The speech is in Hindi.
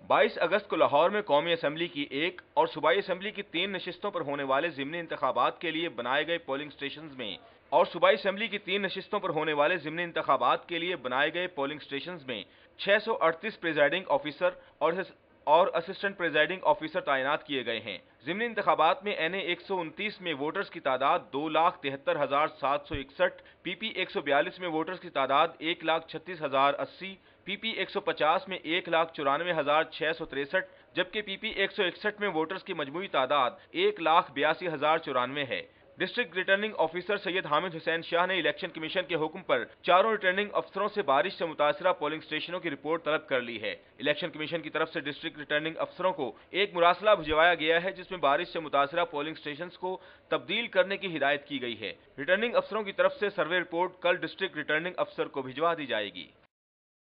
22 अगस्त को लाहौर में कौमी असम्बली की 1 और सूबाई असम्बली की 3 नशिस्तों पर होने वाले ज़िमनी इंतखाबात के लिए बनाए गए पोलिंग स्टेशंस में 638 प्रिजाइडिंग ऑफिसर और असिस्टेंट प्रिजाइडिंग ऑफिसर तैनात किए गए हैं। ज़िमनी इंतखाबात में NA 129 में वोटर्स की तादाद 2,73,761, PP 142 में वोटर्स की तादाद 1,36,080, PP 150 में 1,94,663, जबकि PP 161 में वोटर्स की मजमूई तादाद 1,82,094 है। District returning officer Syed Hamid Hussain Shah ने इलेक्शन कमीशन के हुक्म पर चारों रिटर्निंग अफसरों से बारिश से मुतासरा पोलिंग स्टेशनों की रिपोर्ट तलब कर ली है। इलेक्शन कमीशन की तरफ से डिस्ट्रिक्ट रिटर्निंग अफसरों को एक मुरासला भिजवाया गया है, जिसमें बारिश से मुतासरा पोलिंग स्टेशन को तब्दील करने की हिदायत की गई है। रिटर्निंग अफसरों की तरफ से सर्वे रिपोर्ट कल डिस्ट्रिक्ट रिटर्निंग अफसर को भिजवा दी जाएगी।